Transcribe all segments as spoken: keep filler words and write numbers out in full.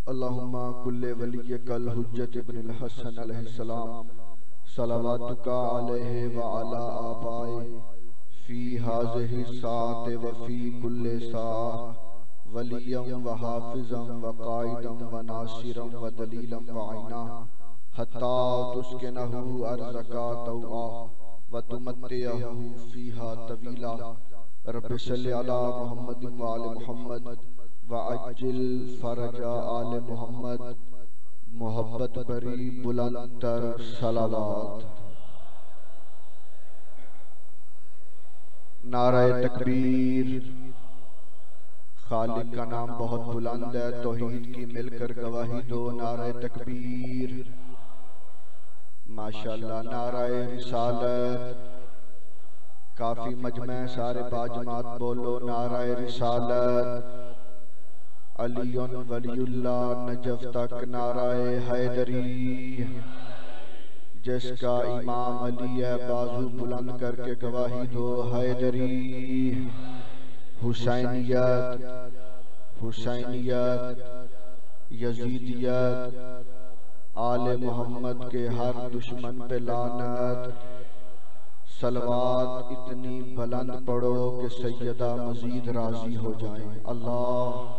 अल्लाहुम्मा कुल्ले वलिय्यकल हुज्जत इब्नुल हसन अलैहिस्सलाम सलावातुका अलैहि व अला आबाए फी हाज़िहि साअति व फी कुल्ले साअ वलिय्यम व हाफिज़म व काइदम व नासिरम व दलीलम व आइना हत्ता तुस्किनहु अर्ज़का तौआ व तुमत्तिअहु फीहा तवीला रब्बि सल्लि अला मुहम्मद व आले मुहम्मद व अज्जिल फरजा आले मुहम्मद मोहब्बत बरी बुलंदतर सलावत। नाराए तकबीर। खालिक का नाम बहुत बुलंद है, तौहीद की मिलकर गवाही दो। नाराए तकबीर। माशाअल्लाह। नाराए रिसालत। काफी मजमे सारे बाजमात बोलो नाराए रिसालत। अलीउन वलीउल्लाह नजफ तक नाराए हैदरी। जिसका इमाम अली है बाजू बुलंद करके गवाही दो हैदरी। हुसैनियत, हुसैनियत, यजीदियत, आले मोहम्मद के हर दुश्मन पे लानत। सलवात इतनी बुलंद पढ़ो कि सैयदा मजीद राजी हो जाए। अल्लाह।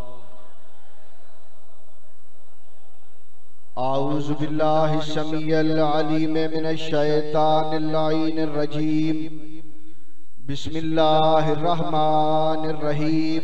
आऊज़ु बिल्लाहि समीअल अलीम मिनश शैतानिर लाइनिर रजीम। बिस्मिल्लाहिर रहमानिर रहीम।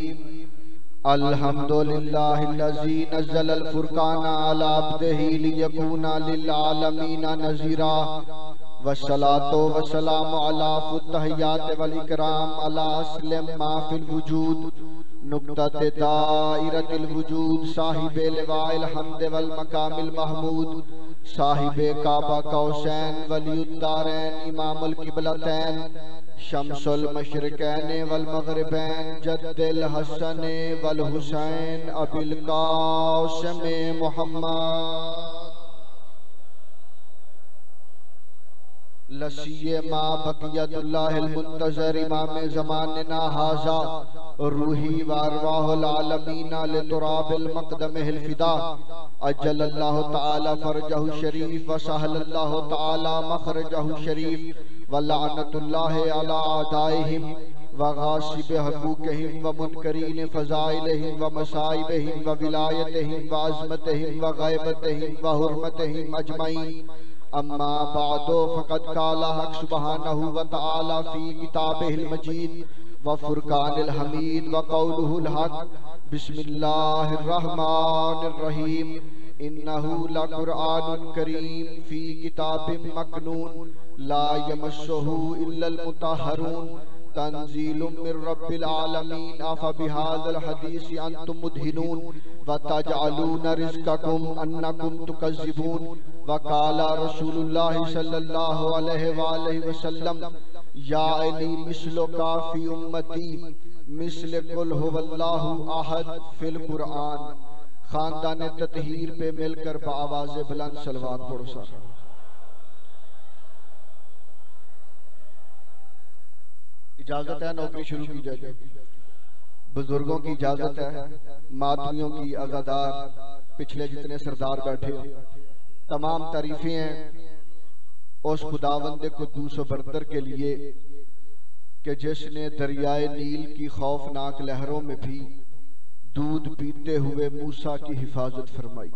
अल्हम्दुलिल्लाहिल्लज़ी नज़्ज़लल फुरक़ाना अला अब्दिही लियकूना लिल आलमीना नज़ीरा वस्सलातु वस्सलामु अला फुत्तहियात वल इकराम अला अस्लिम मा फिल वजूद नुक्तते दाइरतिल वजूद साहिबे लिवाइल हम्द वल मकामिल महमूद साहिबे काबा कौसैन वलियुद्दारैन इमामुल किबलतैन शम्सुल मशरिकैन वल मगरिबैन जद्दिल हसन वल हुसैन अबिल कासिम मुहम्मद लसीए मा बकियतुल्लाहिल मुंतज़र इमाम ज़मानिना हाज़ा रूही वारवाहुल आलमीना लितुराबिल मक़दमिहिल फ़िदा अज्जलल्लाहु तआला फ़रजहु शरीफ व सहलल्लाहु तआला मख़रजहु शरीफ व लअनतुल्लाहि अला आदाइहिम व गासिबि हक़ूक़िहिम व मुनकरीन फ़ज़ाइलिहिम व मसाइबिहिम व विलायतिहिम व अज़मतिहिम व ग़ैबतिहिम व हुर्मतिहिम अजमईन। अम्मा बादो फ़क़द क़ाला हक़ सुब्हानहु व तआला फ़ी किताबिहिल मजीद व फ़ुरक़ानिल हमीद व क़ौलुहुल हक़। बिस्मिल्लाहिर रहमानिर रहीम। इन्नहु लक़ुरआनुन करीम फ़ी किताबिम मकनून ला यमस्सुहु इल्लल मुतahharun तंज़ीलुम मिर रब्बिल आलमीन। अफ़बिहाज़ल हदीस अंतुम मुदहिनून व तजअलून रिज़्क़कुम अन्नकुम तुकज़्ज़िबून। व क़ाला रसूलुल्लाह सल्लल्लाहु अलैहि वालैहि वसल्लम या अली मिस्लुका फ़ी उम्मती मिस्ल कुल हुवल्लाहु अहद फिल कुरआन। खानदान ततहीर पे मिलकर बाआवाज़े बुलंद सलवात पढ़ो सर। इजाजत है नौकरी शुरू की जाए। बुजुर्गों की इजाजत है, मातमियों की अज़ादार, पिछले जितने सरदार बैठे हो तमाम तारीफें हैं उस खुदावंद कुद्दूस बरतर के लिए कि जिसने दरियाए नील की खौफनाक लहरों में भी दूध पीते हुए मूसा की हिफाजत फरमाई।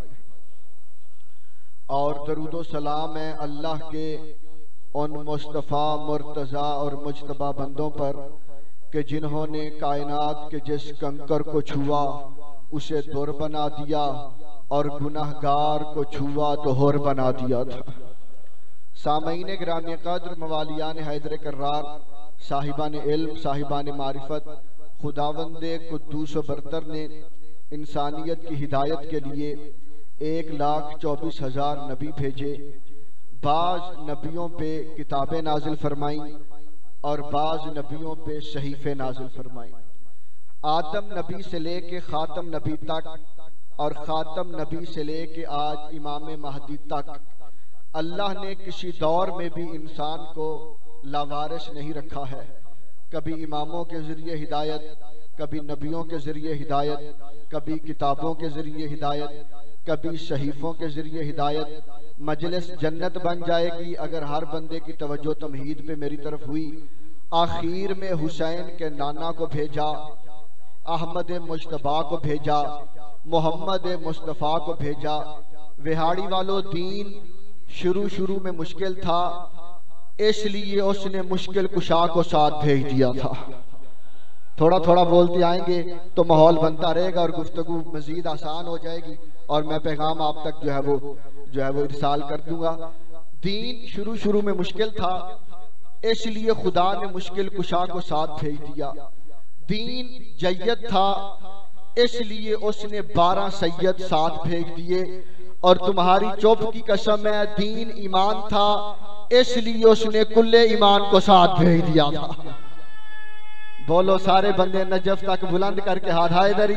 और दरूदो सलाम है अल्लाह के उन मुस्तफ़ा मुर्तज़ा और मुज्तबा बंदों पर कि जिन्होंने कायनात के जिस कंकर को छुआ उसे दुर बना दिया और गुनाहगार को छुआ तो होर बना दिया था। सामईन गिरामी कद्र मवालियान हैदर कर्रार साहिबान इल्म साहिबान मारिफत खुदावंदे कुद्दूस बरतर ने इंसानियत की हिदायत के लिए एक लाख चौबीस हजार नबी भेजे। बाज नबियों पे किताबें नाजिल फरमाई और बाज नबियों पे सहीफे नाजिल फरमाई। आदम नबी से लेके खातम नबी तक और खातम नबी से लेके आज इमाम महदी तक अल्लाह ने किसी दौर में भी इंसान को लावारिस नहीं रखा है। कभी इमामों के जरिए हिदायत, कभी नबियों के जरिए हिदायत, कभी किताबों के जरिए हिदायत, कभी सहीफों के जरिए हिदायत, मजलिस जन्नत बन जाएगी अगर हर बंदे की तवज्जो तमहीद पे मेरी तरफ हुई। आखिर में हुसैन के नाना को भेजा, अहमद मुश्तबा को भेजा, मोहम्मद मुस्तफ़ा को भेजा। विहाड़ी वालों, दीन शुरू शुरू में मुश्किल था, इसलिए उसने मुश्किल कुशा को साथ भेज दिया था। थोड़ा थोड़ा बोलते आएंगे तो माहौल बनता रहेगा और गुफ्तगू मजीद आसान हो जाएगी और मैं पैगाम आप तक जो है वो जो है वो इरसाल कर दूंगा। दीन शुरू शुरू में मुश्किल था, इसलिए खुदा ने मुश्किल कुशा को साथ भेज दिया। दीन जय्यद था, इसलिए उसने बारह सैयद साथ भेज दिए। और तुम्हारी चुप की कसम है, दीन ईमान था, इसलिए उसने कुल्ले ईमान को साथ भेज दिया था। बोलो सारे बंदे नजफ तक बुलंद करके हाथ हैदरी।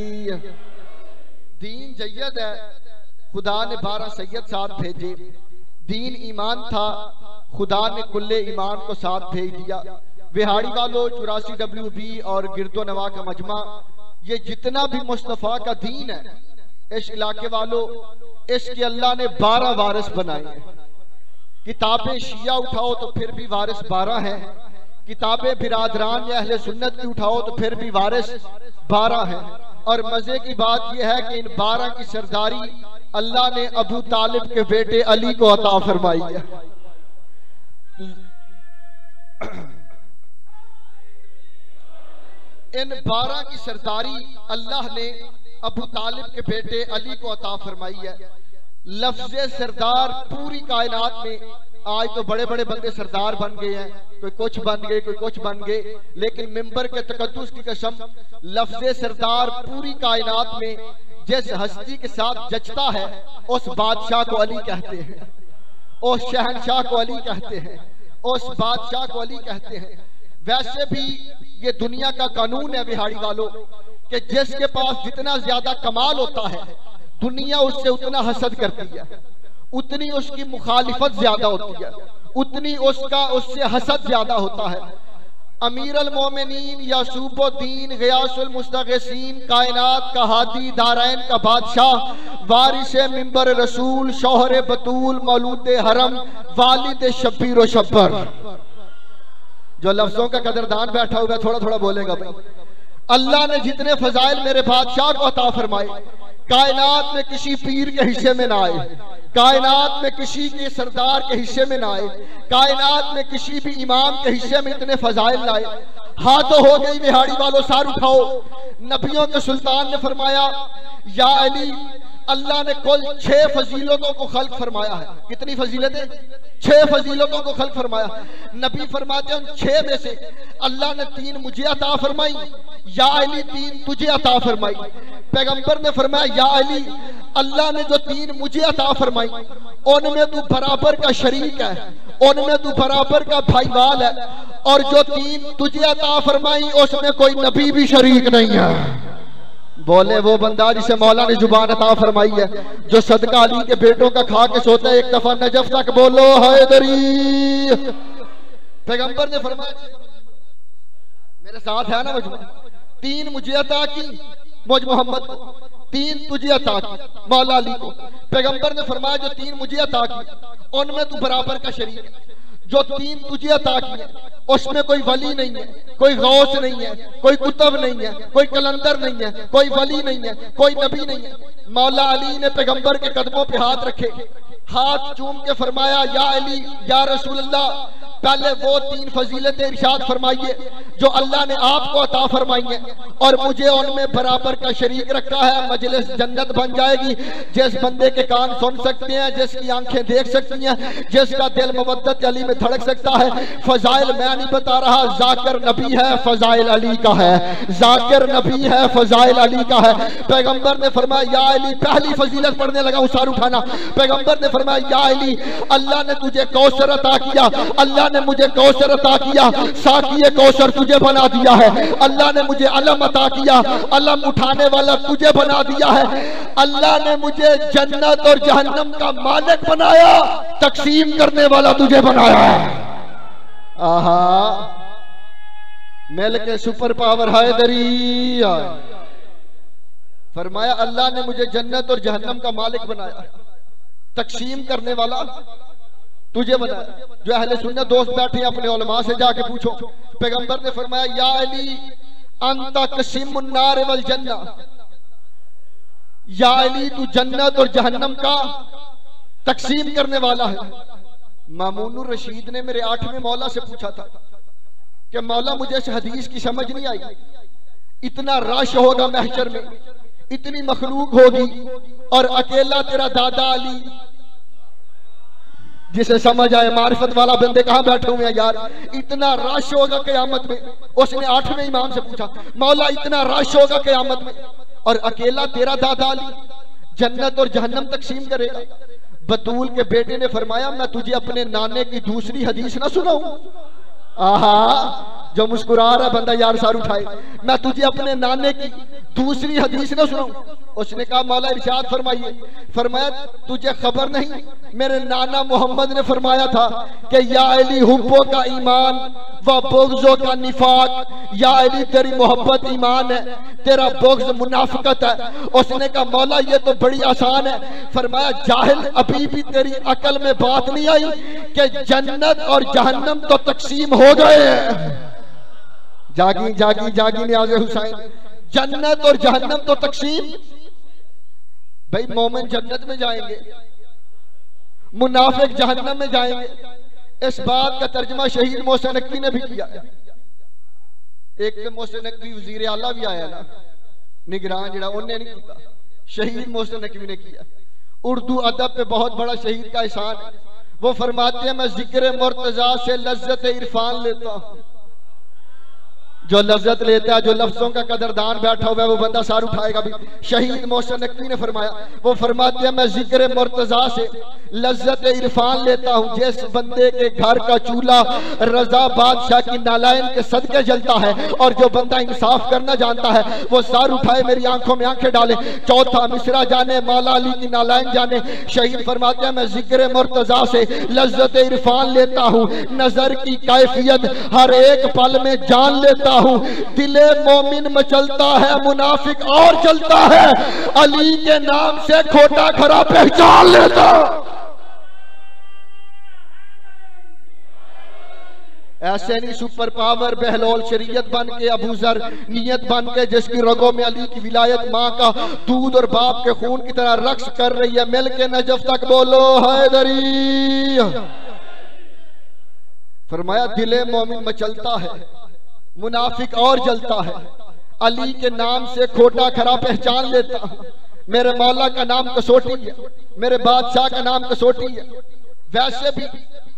दीन जय्यद है, खुदा ने बारह सैयद साथ भेजे। दीन ईमान था, खुदा ने कुल्ले ईमान को साथ भेज दिया। विहाड़ी वालों, चौरासी डब्ल्यू बी और गिरदो नवा का मजमा, ये जितना भी मुस्तफ़ा का दीन है इस इलाके वालों, इसके अल्लाह ने बारह वारिस बनाए हैं। किताबें शिया उठाओ तो फिर भी वारिस बारह हैं, किताबें बिरादरान या अहले सुन्नत की उठाओ तो फिर भी वारिस बारह हैं। और मजे की बात यह है कि इन बारह की सरदारी अल्लाह ने अबू तालिब के बेटे अली को अता फरमाई है। इन बारह की सरदारी अल्लाह ने अबू तालिब के बेटे अली को अता फरमाई है। लफ्ज़े सरदार पूरी कायनात में, आज तो बड़े बड़े बंदे सरदार बन गए हैं, कोई कुछ बन गए कोई कुछ बन गए, लेकिन मिंबर के तकद्दुस की कसम, लफ्ज़े सरदार पूरी कायनात में जिस हस्ती के साथ जचता है उस बादशाह को अली कहते हैं, उस शहनशाह को अली कहते हैं, उस बादशाह को अली कहते हैं। वैसे भी ये दुनिया का कानून है बिहाड़ी वालों कि जिसके पास जितना ज्यादा कमाल होता है दुनिया उससे उतना हसद करती है, उतनी उसकी मुखालिफत ज्यादा होती है, उतनी उसका उससे हसद ज्यादा होता है। अमीर अल मोमिनीन यासूबुद्दीन गियासुल मुस्तगीसीन, कायनात का हादी, दारैन का बादशाह, वारिस मिंबर रसूल, शौहर बतूल, मौलूद हरम, वालिद शब्बीर व शब्बर। जो लफ्जों का कदरदान बैठा हुआ थोड़ा थोड़ा बोलेगा भाई। अल्लाह ने जितने फजाइल मेरे बादशाह को अता फरमाए, कायनात में किसी पीर के हिस्से में ना आए, कायनात में किसी के सरदार के हिस्से में ना आए, कायनात में किसी भी इमाम के हिस्से में इतने फजाइल लाए। हाथों हो गई बिहाड़ी वालों, सार उठाओ। नबियों के सुल्तान ने फरमाया, या अली, अल्लाह ने कुल छह फजीलतों को खल्क फरमाया है। कितनी फजीलतें? छह फजीलतों को खल्क फरमाया। नबी फरमाते हैं उन छह में से अल्लाह ने तीन मुझे अता फरमाई, या अली तीन तुझे अता फरमाई। पैगंबर ने फरमाया, या अली, अल्लाह ने जो तीन मुझे अता फरमाई उनमें तू बराबर का शरीक है, उनमें तू बराबर का भाईवाल है, और जो तीन तुझे अता फरमाई उसमें कोई नबी भी शरीक नहीं है। बोले वो बंदा जिसे मौला ने जुबान अता फरमाई है, जो सदका अली के बेटों का खा के सोता है एक दफा नजफ तक बोलो हैदरी। पैगंबर ने फरमाया, मेरे साथ है ना मजमा, तीन मुझे अता की मुझ मोहम्मद को, तीन तुझे अता की मौला अली को। पैगंबर ने फरमाया जो तीन मुझे अता की उनमें तू बराबर का शरीक है, जो तीन तुझे अता की है उसमें कोई वली नहीं है, कोई गौस नहीं है, कोई कुतुब नहीं है, कोई कलंदर नहीं है, कोई वली नहीं है, कोई नबी नहीं है। मौला अली ने पैगंबर के कदमों पे हाथ रखे, हाथ चूम के फरमाया, या अली या रसूल अल्लाह, पहले वो तीन फजीलतें इरशाद फरमाइए जो अल्लाह ने आपको अता फरमाई है, और मुझे उनमें बराबर का शरीक रखा है। मजलिस जन्नत बन जाएगी। जिस बंदे के कान सुन सकते हैं, जिसकी आंखें देख सकती हैं, जिसका दिल मोहब्बत अली में धड़क सकता है। फजाइल मैं नहीं बता रहा, जाकिर नबी है, फजाइल अली का है, जाकिर नबी है, फजाइल अली का है। पैगंबर ने फरमाया, या अली, पहली फजीलत पढ़ने लगा उसार उठाना। पैगंबर ने फरमाया, या अली, अल्लाह ने तुझे कौसर अता किया, अल्लाह ने मुझे कौसर अता किया, साकिए कौसर तुझे बना दिया है। अल्लाह ने मुझे अलम अता किया, अलम उठाने वाला तुझे बना दिया है। अल्लाह ने मुझे जन्नत और जहन्नम का मालिक बनाया, तकसीम करने वाला तुझे बनाया है। आहा, मिल के सुपर पावर हैदरी। फरमाया अल्लाह ने मुझे जन्नत और जहन्नम का मालिक बनाया, तकसीम करने वाला तुझे बनाया। जो अहले सुन्नत दोस्त बैठे अपने उलमा से जाके पूछो, पैगंबर ने फरमाया या अली अंता कसीमुन नार वल जन्ना, या अली तू जन्नत और जहन्नम का तकसीम करने वाला है। मामूनुर रशीद ने मेरे आठवें मौला से पूछा था कि मौला मुझे इस हदीस की समझ नहीं आई, इतना रश होगा महशर में, इतनी मखलूक होगी और अकेला तेरा दादा अली, जिसे समझ आए मारिफत वाला बंदे कहां बैठे हुए हैं यार, इतना रश होगा क़यामत में। उसने आठवें इमाम से पूछा मौला इतना रश होगा क़यामत में और अकेला तेरा दादा अली जन्नत और जहन्नम तकसीम करेगा। बतूल के बेटे ने फरमाया मैं तुझे अपने नाने की दूसरी हदीस ना सुनाऊं। आहा, जो मुस्कुरा रहा बंदा यार सार उठाए, मैं तुझे अपने नाने की दूसरी हदीस ना सुनाऊं। उसने कहा मौला इरशाद फरमाइए। फरमाया तुझे खबर नहीं, मेरे नाना मोहम्मद ने फरमाया था कि या अली हुब्बो का ईमान व बुग़्ज़ो का निफाक, या अली तेरी मोहब्बत ईमान है, तेरा बुग़्ज़ मुनाफिकत है। उसने कहा मौला ये तो बड़ी आसान है। फरमाया जाहिल, अभी भी तेरी अकल में बात नहीं आई कि जन्नत और जहन्नम तो तकसीम हो गए हैं। जागी जागी जागी न्याज़ हुसैन, जन्नत और जहन्नम तो तकसीम। भाई मोमिन जन्नत में जाएंगे, मुनाफिक जहन्नम में जाएंगे। इस बात का तर्जुमा शहीद मोहसिन नकवी ने भी किया। एक तो मोहसिन नकवी वजीर आला भी आया ना, निगरान जड़ा उन्हें नहीं किया, शहीद मोहसिन नकवी ने किया। उर्दू अदब पे बहुत बड़ा शहीद का एहसान है। वो फरमाते हैं मैं जिक्र मुर्तजा से लज्जत इरफान लेता हूं। जो लज्जत लेता है, जो लफ्जों का कदरदान बैठा हुआ है, वो बंदा सार उठाएगा भी। शहीद मोहसिन नकवी ने फरमाया, वो फरमाते हैं मैं जिक्र मुर्तजा से लज्जत इरफान लेता हूँ। जिस बंदे के घर का चूल्हा रजा बादशाह की नालायन के सदके जलता है और जो बंदा इंसाफ करना जानता है वो सार उठाए मेरी आंखों में आंखें डाले। चौथा मिसरा जाने मौला अली की नालायन जाने। शहीद फरमाते हैं मैं जिक्र मुर्तजा से लज्जत इरफान लेता हूँ। नजर की कैफियत हर एक पल में जान लेता हूँ। दिले मोमिन मचलता है, मुनाफिक और चलता है। अली के नाम से खोटा खरा पहचान लेता। ऐसे नहीं सुपर पावर बहलोल शरीयत बन के, अबू जर नियत बन के, जिसकी रगों में अली की विलायत माँ का दूध और बाप के खून की तरह रक्स कर रही है। मिल के नजफ तक बोलो हैदरी। फरमाया दिले मोमिन मचलता है, मुनाफिक और जलता है। अली के नाम से खोटा खरा पहचान लेता। मेरे मौला का नाम कसौटी है, मेरे बादशाह का नाम कसौटी है। वैसे भी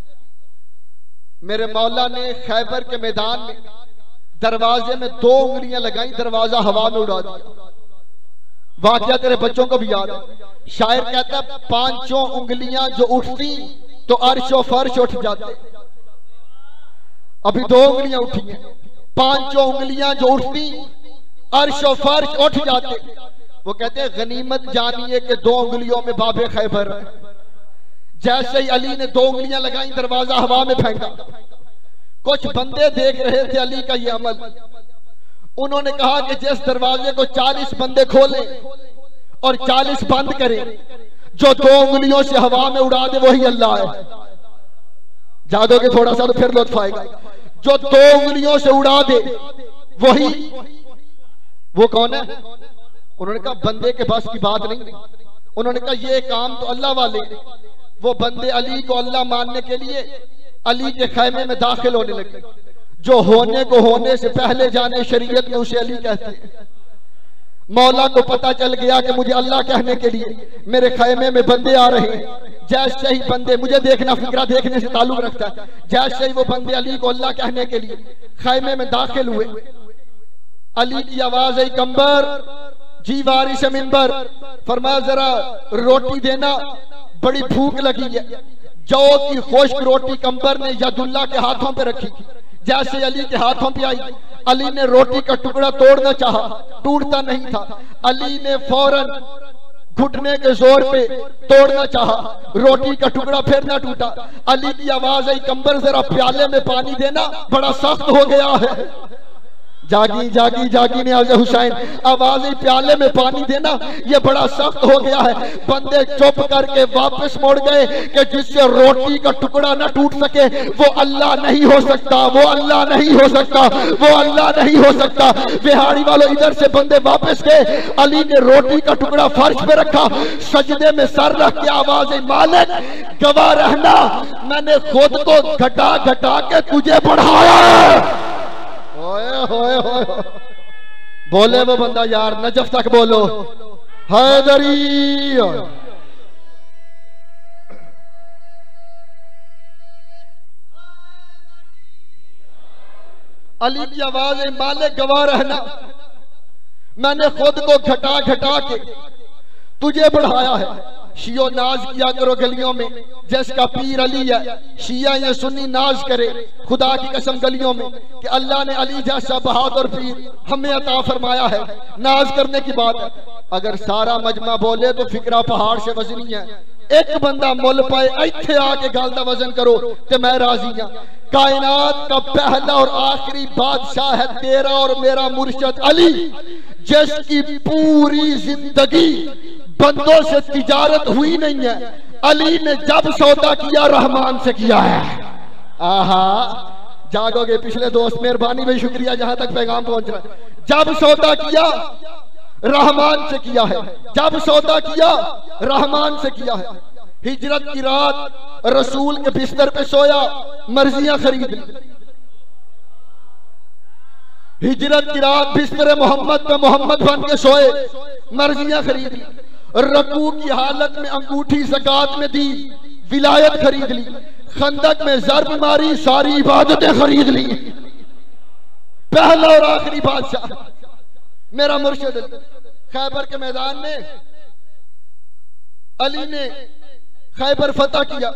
मेरे मौला ने खैबर के मैदान में दरवाजे में दो उंगलियां लगाई, दरवाजा हवा में उड़ा दिया। वाकया तेरे बच्चों को भी याद है। शायर कहता है पांचों उंगलियां जो उठती तो अर्शो फर्श उठ जाते। अभी दो उंगलियां उठी हैं, पांचों उंगलियां जो उठती अर्शो फर्श उठ जाते। वो कहते हैं गनीमत जानिए कि दो उंगलियों में बाबे खैबर। जैसे ही अली ने दो उंगलियां लगाई, दरवाजा हवा में फेंका। कुछ बंदे देख रहे थे अली का ये अमल। उन्होंने कहा कि जिस दरवाजे को चालीस बंदे खोले और चालीस बंद करें, जो दो उंगलियों से हवा में उड़ा दे वही अल्लाह है। जादोगे थोड़ा सा तो फिर लुत्फ आएगा। जो दो उंगलियों से उड़ा दे वही, वो कौन है? उन्होंने कहा बंदे के बस की बात नहीं। उन्होंने कहा ये काम तो अल्लाह वाले। वो बंदे अली को अल्लाह मानने के लिए अली के खैमे में दाखिल होने लगे। जो होने को होने से पहले जाने, शरीयत में उसे अली कहते हैं। मौला को पता चल गया कि मुझे अल्लाह कहने के लिए मेरे खैमे में बंदे आ रहे हैं। जैसे ही बंदे, मुझे देखना फिक्रा देखने से ताल्लुक रखता है, जैसे ही वो बंदे अली को अल्लाह कहने के लिए खैमे में दाखिल हुए, अली की आवाज आई कंबर जी वारी से मिंबर। फरमाया जरा रोटी देना, बड़ी भूख लगी है। जौ की खुश्क रोटी कंबर ने यदुल्ला के हाथों पे रखी। जैसे अली के हाथों पे आई, अली ने रोटी का टुकड़ा तोड़ना चाहा, टूटता नहीं था। अली ने फौरन घुटने के जोर पे तोड़ना चाहा, रोटी का टुकड़ा फिर ना टूटा। अली की आवाज आई कंबर जरा प्याले में पानी देना, बड़ा सख्त हो गया है। जागी जागी जागी ने आज हुसैन, आवाज ही प्याले में पानी देना ये बड़ा सख्त हो गया है। बंदे चुप करके वापस मुड़ गए कि जिससे रोटी का टुकड़ा ना टूट सके वो अल्लाह नहीं हो सकता, वो अल्लाह नहीं हो सकता, वो अल्लाह नहीं हो सकता। बिहारी वालों इधर से बंदे वापस गए, अली ने रोटी का टुकड़ा फर्श पे रखा, सजदे में सर रख के आवाज है, मालिक गवाह रहना मैंने खुद को घटा घटा के तुझे बढ़ाया है। होए होए होए बोले वो बंदा यार नजफ तक बोलो हैदरी। अली की आवाज है, मालिक गवाह रहना मैंने खुद को घटा घटा के तुझे बढ़ाया है। शियो नाज किया करो गलियों में, जिसका पीर अली है, शिया या सुन्नी नाज करे खुदा की कसम गलियों में कि अल्लाह ने अली जैसा बहादुर पीर हमें अता फरमाया है। नाज करने की बात है। अगर सारा मजमा बोले तो फिक्रा पहाड़ से वजनी है, एक बंदा मुल पाए इत्थे आके गल दा वजन करो ते मैं राजी हां। कायनात का पहला और आखिरी बादशाह है तेरा और मेरा मुर्शिद अली, जिसकी पूरी जिंदगी बंदों से तिजारत हुई नहीं है। अली ने जब सौदा किया रहमान से किया है। आहा जागोगे पिछले दोस्त, मेहरबानी भाई शुक्रिया जहां तक पैगाम पहुंच रहा है। जब सौदा किया रहमान से किया है, जब सौदा किया रहमान से किया है। हिजरत की रात रसूल के बिस्तर पे सोया, मर्जियां खरीद ली। हिजरत की रात बिस्तर मोहम्मद पे मोहम्मद बन के सोए, मर्जियां खरीद ली। रकू की हालत में अंगूठी ज़कात में दी, विलायत खरीद ली। खंदक में ज़र्ब मारी, सारी इबादतें खरीद ली। पहला और आखिरी बादशाह मेरा मुर्शिद खैबर के मैदान में अली ने खैबर फतह किया।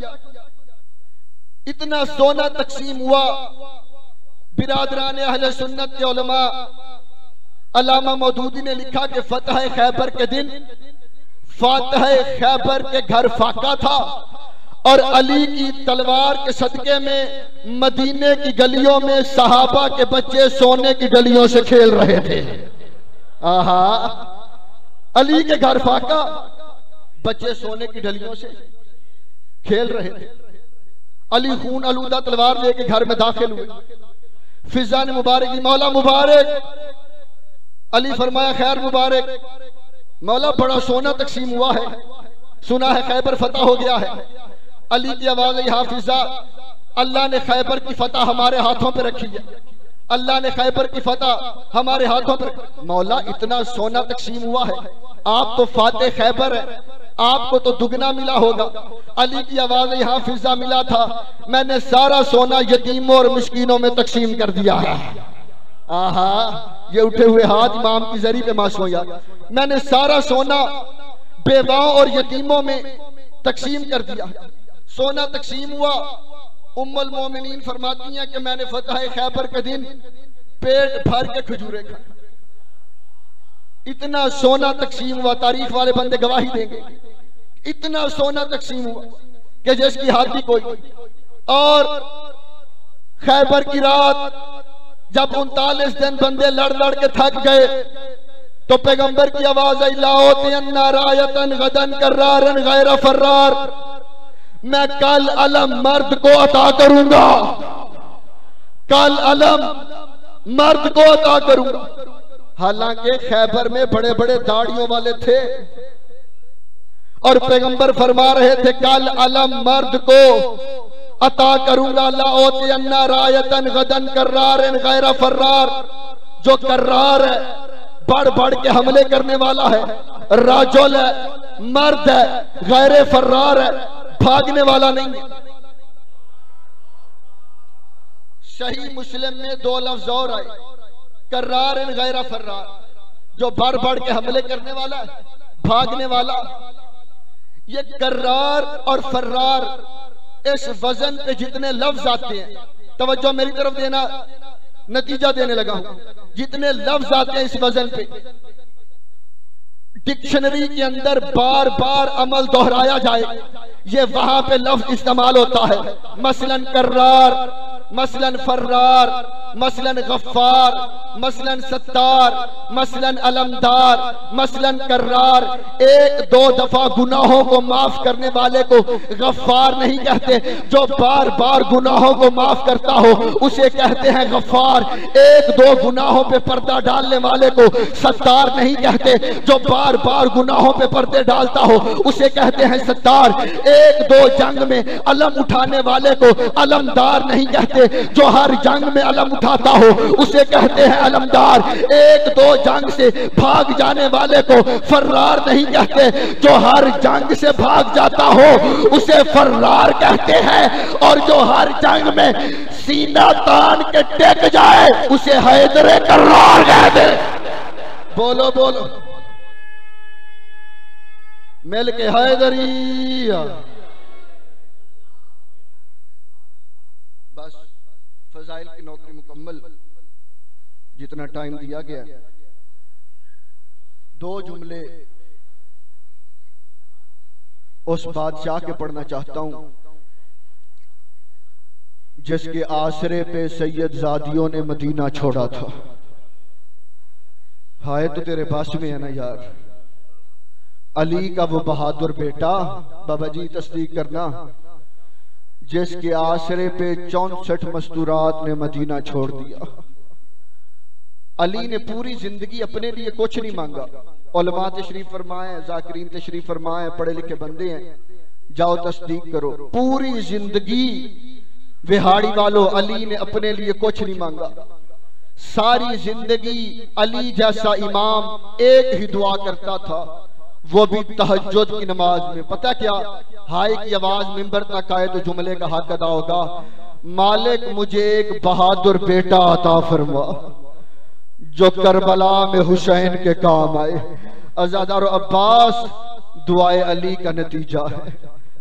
इतना सोना तकसीम हुआ। बिरादरान अहले सुन्नत के उलमा अल्लामा मौदूदी ने लिखा कि फतह खैबर के दिन फातह खैबर के घर फाका था और अली की तलवार के सदके में मदीने की गलियों में सहाबा के बच्चे सोने की गलियों से खेल रहे थे। आहा अली के घर फाका, बच्चे सोने की गलियों से खेल रहे थे। अली खून आलूदा तलवार लेके घर में दाखिल हुए। फिजा ने मुबारक दी, मौला मुबारक। अली फरमाया खैर मुबारक। मौला बड़ा सोना तकसीम हुआ है, सुना है खैबर फतह हो गया है। अली की आवाज है, हाफिजा अल्लाह ने खैबर की फतह हमारे हाथों पे रखी है, अल्लाह ने खैबर की फतह हमारे हाथों पर। मौला इतना सोना तकसीम हुआ है, आप तो फाते खैबर है, आपको तो दुगना मिला होगा। अली की आवाज है, हाफिजा मिला था, मैंने सारा सोना यतीमों और मिस्कीनों में तकसीम कर दिया है। आहा ये उठे हुए हाथ इमाम की जरी पे मासूम यार, मैंने सारा सोना बेवाओं और यतीमों में तकसीम कर दिया। सोना तकसीम हुआ। उम्मुल मोमिनीन फरमाती हैं कि मैंने फतह खैबर के दिन पेट भर के खजूरें खाई। इतना सोना तकसीम हुआ, तारीख वाले बंदे गवाही देंगे, इतना सोना तकसीम हुआ कि जिसकी हाथ भी कोई। और खैबर की रात जब उनतालीस दिन बंदे लड़ लड़ के थक गए तो पैगंबर की आवाज आई, लाओ तेन्ना रायतन गदन कर्रारन गैर फर्रार, मैं कल अलम मर्द को अता करूंगा, कल अलम मर्द को अता करूंगा। हालांकि खैबर में बड़े बड़े दाढ़ियों वाले थे और पैगंबर फरमा रहे थे कल अलम मर्द को अता करूंगा। लाओ तेन्ना रायतन गदन कर्रारन गैर फर्रार, जो कर्रार है बढ़ बढ़ के हमले करने वाला है, राजुल है मर्द है, गैर फर्रार है भागने वाला नहीं। सही मुस्लिम में दो लफ्ज और आए, कर्रार इन गैर फर्रार, जो बढ़ बढ़ के हमले करने वाला है, भागने वाला। ये कर्रार और फर्रार इस वजन पे जितने लफ्ज आते हैं, तवज्जो मेरी तरफ देना, नतीजा देने लगा हूं, जितने लफ्ज आते हैं इस वजन पे डिक्शनरी के अंदर बार बार अमल दोहराया जाए, ये वहां पे लफ्ज इस्तेमाल होता है। मसलन कर्रार मसलन फर्रार, मसलन गफ्फार, मसलन सत्तार, मसलन अलमदार, मसलन कर्रार। एक दो दफा गुनाहों को माफ करने वाले को गफ्फार नहीं कहते, जो बार बार गुनाहों को माफ करता हो उसे कहते हैं गफ्फार। एक दो गुनाहों पे पर्दा डालने वाले को सत्तार नहीं कहते, जो बार बार गुनाहों पे पर्दे डालता हो उसे कहते हैं सत्तार। एक दो जंग में अलम उठाने वाले को अलमदार नहीं कहते, जो हर जंग में अलम उठाता हो उसे कहते हैं अलमदार। एक दो जंग से भाग जाने वाले को फर्रार नहीं कहते, जो हर जंग से भाग जाता हो उसे फर्रार कहते हैं, और जो हर जंग में सीना तान के टेक जाए उसे हैदरे कर्रार कहते। बोलो बोलो मिल के हैदरी। बस फजाइल की नौकरी मुकम्मल, जितना टाइम दिया गया। दो जुमले उस बादशाह के पढ़ना चाहता हूं जिसके आसरे पे सैयद जादियों ने मदीना छोड़ा था। हाय तो तेरे पास में है ना यार। अली का वो बहादुर बेटा, बाबा जी तस्दीक करना, जिसके आसरे पे चौसठ मस्तूरात ने मदीना छोड़ दिया। अली ने पूरी जिंदगी अपने लिए कुछ नहीं मांगा। उलमा तशरीफ फरमाए, जाकिरीन तशरीफ फरमाए, पढ़े लिखे बंदे हैं, जाओ तस्दीक करो। पूरी जिंदगी विहाड़ी वालों अली ने अपने लिए कुछ नहीं मांगा। सारी जिंदगी अली जैसा इमाम एक ही दुआ करता था, वो भी तहज्जुद की नमाज में। पता क्या, हाय की आवाज मिंबर तक आए तो जुमले का हक अदा होगा, मालिक मुझे एक बहादुर बेटा अता फरमा जो करबला में हुसैन के काम आए। अज़ादार अब्बास दुआए अली का नतीजा है।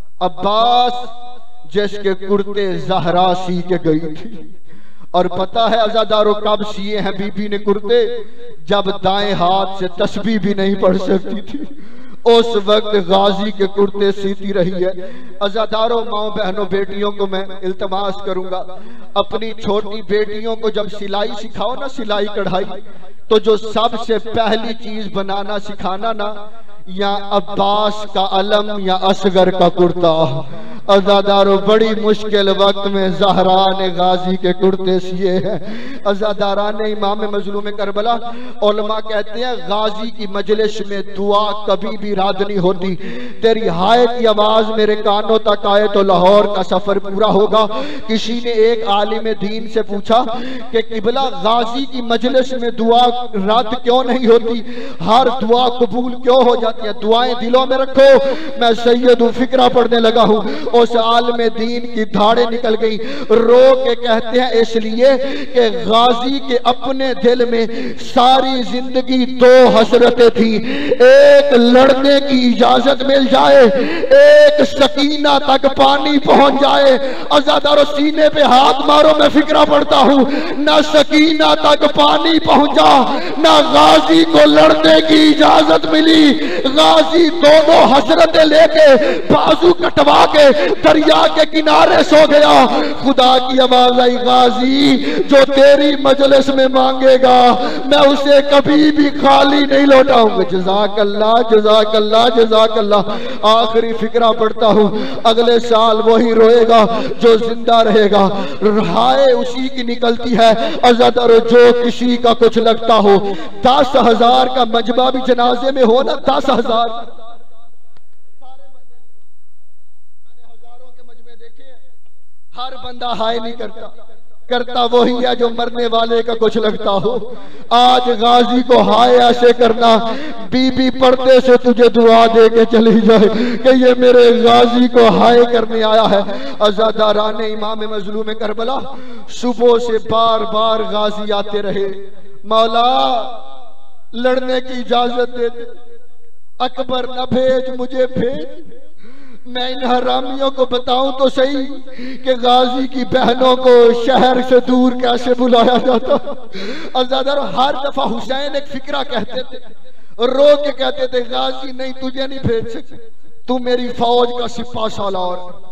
अब्बास जिसके कुर्ते ज़हरा सी के गई थी, और पता है अज़ादारों कब सिए हैं बीबी ने कुर्ते? जब दाएं हाथ से तस्बीह भी नहीं पढ़ सकती थी, उस वक्त गाजी के कुर्ते सीती रही है। अज़ादारों, माओ बहनों, बेटियों को मैं इल्तमास करूंगा, अपनी छोटी बेटियों को जब सिलाई सिखाओ ना, सिलाई कढ़ाई, तो जो सबसे पहली चीज बनाना सिखाना ना, या अब्बास का अलम या असगर का कुर्ता। अज़ादारों, बड़ी मुश्किल वक्त में ज़हरा ने गाजी के कुर्ते सिए हैं। अज़ादारा ने इमाम मज़लूम करबला, उलमा कहते हैं गाजी की मजलिस में दुआ कभी भी रद्द नहीं होती। तेरी हाय की आवाज मेरे कानों तक आए तो लाहौर का सफर पूरा होगा। किसी ने एक आलिम दीन से पूछा कि किबला गाजी की मजलिस में दुआ रद्द क्यों नहीं होती, हर दुआ कबूल क्यों हो जाती है? दुआएं दिलों में रखो। मैं सैयद फिक्रा पढ़ने लगा हूँ, उस आलम दीन की धाड़े निकल गई। रो के कहते हैं इसलिए कि गाजी के अपने दिल में सारी जिंदगी दो हसरतें थी, एक लड़ने की इजाजत मिल जाए, एक सकीना तक पानी पहुंच जाए। अज़ादारों, सीने पे हाथ मारो, मैं फिक्रा पढ़ता हूँ। न सकीना तक पानी पहुंचा, न गाजी को लड़ने की इजाजत मिली। गाजी दोनों हसरतें लेके बाजू कटवा के दरिया के किनारे सो गया। खुदा की आवाज आई, गाजी जो तेरी मजलिस में मांगेगा मैं उसे कभी भी खाली नहीं लौटाऊंगा। जज़ाकल्लाह, जज़ाकल्लाह, जज़ाकल्लाह। आखिरी फिक्रा पढ़ता हूँ, अगले साल वही रोएगा जो जिंदा रहेगा। हाय उसी की निकलती है। अज़ादारों, जो किसी का कुछ लगता हो, दस हजार का मजमा भी जनाजे में हो ना, दस हजार, हर बंदा हाय नहीं करता, करता वही है जो मरने वाले का कुछ लगता हो। आज गाजी को हाय ऐसे करना, बीबी पर्दे से तुझे दुआ दे के चली जाए कि ये मेरे गाजी को हाय करने आया है। अज़ादारा ने इमाम मज़लूम करबला, सुबह से बार बार गाजी आते रहे, मौला लड़ने की इजाजत दे दे, अकबर न भेज, मुझे भेज। मैं इन हरामियों को बताऊं तो सही कि गाजी की बहनों को शहर से दूर कैसे बुलाया जाता। अज़ादारों, हर दफा हुसैन एक फिक्रा कहते थे, रो के कहते थे, गाजी नहीं तुझे नहीं भेज सकते, तू मेरी फौज का सिपा सालार,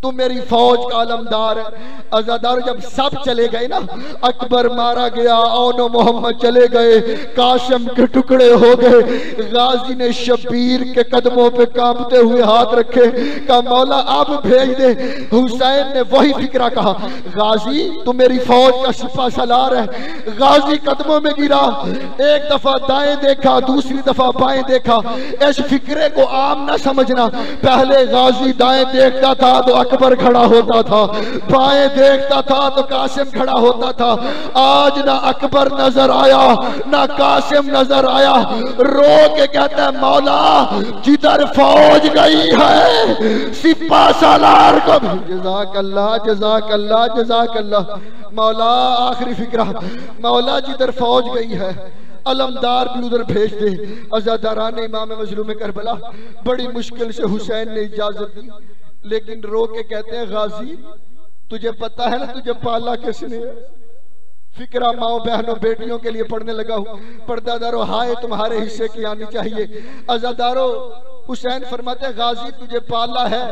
तू मेरी फौज का अलमदार है। अज़ादार जब सब चले गए ना, अकबर मारा गया, औनो मोहम्मद चले गए, कासिम के टुकड़े हो गए, गाजी ने शबीर के कदमों पे कांपते हुए हाथ रखे, कहा मौला अब भेज दे। हुसैन ने वही फिक्रा कहा, गाजी तू मेरी फौज का सिपा सलार है। गाजी कदमों में गिरा, एक दफा दाएं देखा, दूसरी दफा बाएं देखा। इस फिक्रे को आम ना समझना, पहले गाजी दाएं देखता था तो अकबर खड़ा होता था, बाएं देखता था तो कासिम खड़ा होता था। आज ना अकबर नजर आया ना कासिम नजर आया, रो के कहता है मौला जिधर फौज गई है सिपा सालार को। जज़ाक अल्लाह जज़ाक अल्लाह जज़ाक अल्लाह। मौला आखिरी फिक्रा, मौला जिधर फौज गई है अलमदार भी उधर भेज दे। अज़ादारान इमाम मज़लूम करबला बड़ी मुश्किल से हुसैन ने इजाजत दी, लेकिन रो के कहते हैं गाजी तुझे पता है ना तुझे पाला किसने है? फिक्रा माओ बहनों बेटियों के लिए पढ़ने लगा हूं। पर्दादारो हाय तुम्हारे हिस्से की आनी चाहिए। अज़ादारो हुसैन फरमाते गाजी तुझे पाला है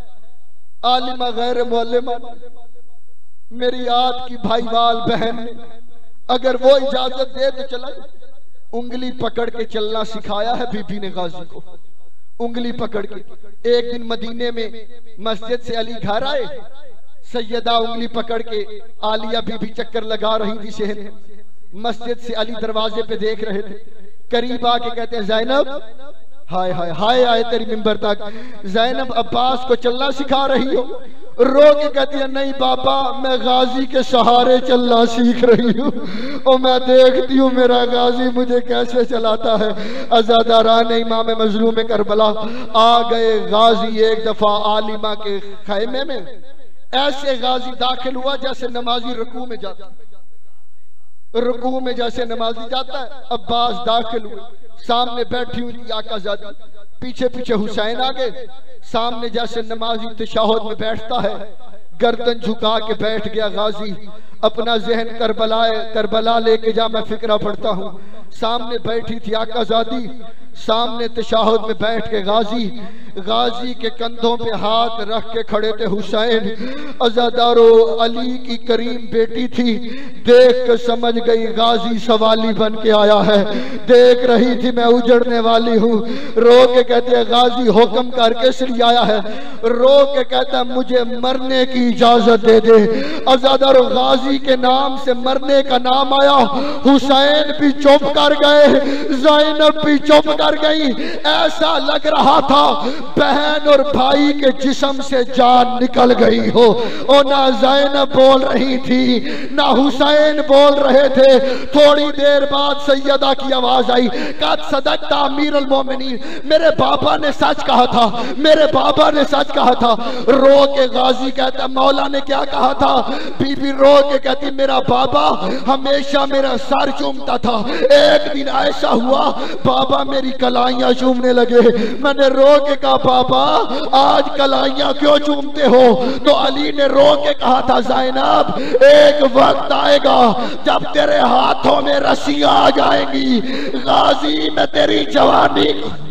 आलिमा गैर मुअल्लिमा, मेरी आपकी भाईवाल बहन ने, अगर वो इजाजत दे तो चला। उंगली पकड़ के चलना सिखाया है बीबी ने गाजी को, उंगली पकड़ के। एक दिन मदीने में मस्जिद से अली घर आए, सैयदा उंगली पकड़ के आलिया बीबी चक्कर लगा रही थी शहर में, मस्जिद से अली दरवाजे पे देख रहे थे। करीब आके कहते हैं ज़ैनब, हाय हाय हाय आए तेरी मिंबर तक। ज़ैनब अब्बास को चलना सिखा रही हो? रो के कहती है नहीं बाबा मैं गाजी के सहारे चलना सीख रही हूँ, और मैं देखती हूँ मेरा गाजी मुझे कैसे चलाता है। अज़ादारान इमाम मज़लूम करबला आ गए। गाजी एक दफा आलिमा के खैमे में ऐसे गाजी दाखिल हुआ जैसे नमाजी रुकू में जाता, रुकू में जैसे नमाजी जाता है। अब्बास दाखिल हुए, सामने बैठी हुई थी आकाज़ादी, पीछे पीछे हुसैन आ गए। सामने जैसे नमाजी तशहुद में बैठता है, गर्दन झुका के बैठ गया गाजी। अपना जहन करबलाए करबला लेके जा, मैं फिक्रा पढ़ता हूँ। सामने बैठी थी आकाज़ादी, सामने तशहुद में बैठ के गाजी, गाजी के कंधों पे हाथ रख के खड़े थे हुसैन। अज़ादारो अली की करीम बेटी थी, देख के समझ गई गाजी सवाली बन के आया है, देख रही थी मैं उजड़ने वाली हूँ। रो के कहते हैं गाजी हुक्म करके इसलिए आया है? रो के कहता है मुझे मरने की इजाजत दे दे। अज़ादारो गाजी के नाम से मरने का नाम आया, हुसैन भी चुप कर गए, ज़ैनब भी चुप कर गई। ऐसा लग रहा था बहन और भाई के जिस्म से जान निकल गई हो। और ना ज़ैनब बोल रही थी ना हुसैन बोल रहे थे। थोड़ी देर बाद सैयदा की आवाज आई, कद सदकता अमीरुल मोमिनीन, मेरे बाबा ने सच कहा था, मेरे बाबा ने सच कहा था। रो के गाजी कहता मौला ने क्या कहा था? बीबी रो के कहती मेरा बाबा हमेशा मेरा सर चूमता था, एक दिन ऐसा हुआ बाबा मेरी कलाइयां चूमने लगे। मैंने रो के कहा बाबा आज कलाइयां क्यों चूमते हो? तो अली ने रो के कहा था ज़ैनब एक वक्त आएगा जब तेरे हाथों में रस्सियां आ जाएंगी, गाजी में तेरी जवानी।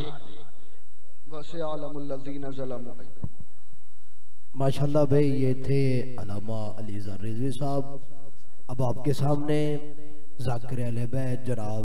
माशाल्लाह भाई, ये थे अल्लामा अली रिजवी साहब। अब आपके सामने ज़ाकिर अहले बैत जनाब